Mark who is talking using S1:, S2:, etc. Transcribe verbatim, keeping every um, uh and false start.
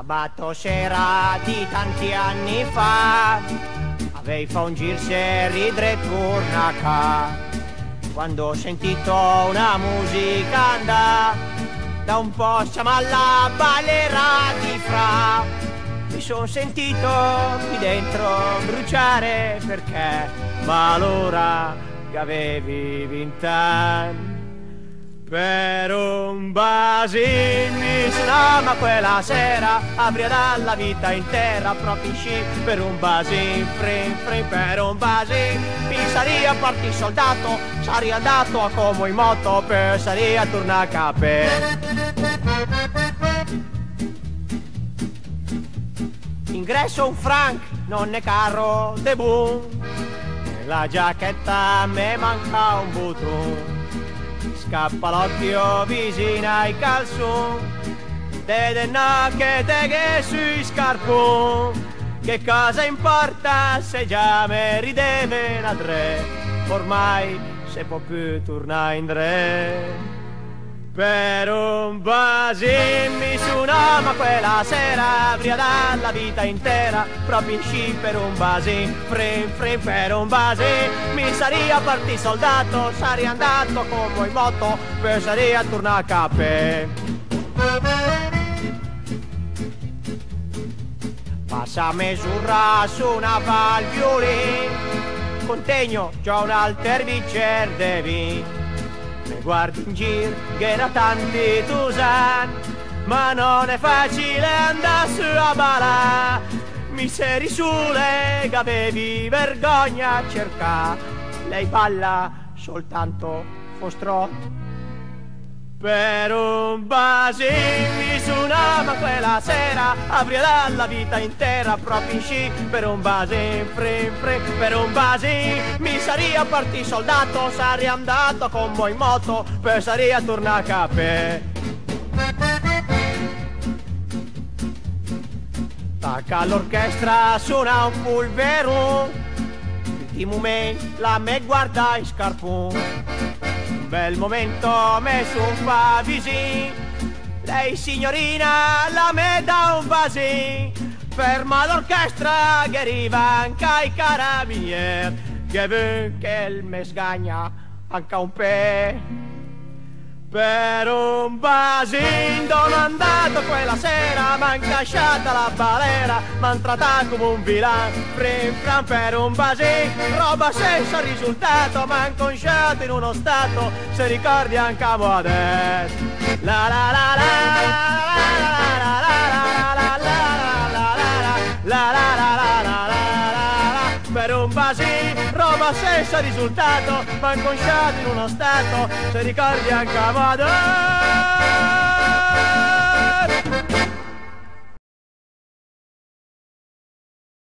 S1: sabato sera di tanti anni fa avevi fa un gir seri dret Cornaca. Quando ho sentito una musica andà da un po' siamo alla ballera di Fra, mi son sentito qui dentro bruciare perché ma allora che avevi vent'anni. Per un basin mi suonava quella sera, apria dalla vita intera proprio in sci. Per un basin, frin frin, per un basin mi sarei a partì soldato, sarei andato a Como in moto per sarei a tornare a cape. Ingresso un franc, non è caro de boom, nella giacchetta me manca un button. Scappa l'occhio vicino ai calzoni, te denna che te che sui scarponi. Che cosa importa se già me rideve una tre, ormai se può più tornare in tre. Per un basin mi suonava quella sera, apria dalla vita intera, proprio in sci. Per un basin, frin frin, per un basin mi sarei a partì soldato, sarei andato come in moto per sarei a tornare a cape. Passa mezz'ora suonava il violino, contegno già un alter bicer de vin. Mi guardi in giro che era tanti tusan, ma non è facile andare su a ballare. Mi seri sulle che avevi vergogna a cercare, lei balla soltanto fostrot. Per un basin mi suonava quella sera, apria dalla vita intera proprio in sci. Per un basin, frin frin, per un basin mi sarei a partì soldato, sarei andato con voi in moto per sarei a tornare a cape. Tacca l'orchestra, suona un pulvero, di momento la me guarda in scarpone. Bel momento me son fa vicin, lei signorina la me da un basin. Ferma l'orchestra che arriva anche i carabinieri, che vu che il me sgagna anche un pe. Per un basin sono andato quella sera, m'han casciata la balera, m'han trattato come un vilano, frin fran. Per un basin, roba senza risultato, m'han consciato in uno stato, se ricordi anche a mo' adesso. La la la la la la la la la la la la la. Per un basin, roba senza risultato, m'han consciato in uno stato, se ricordi anche a mo' adesso.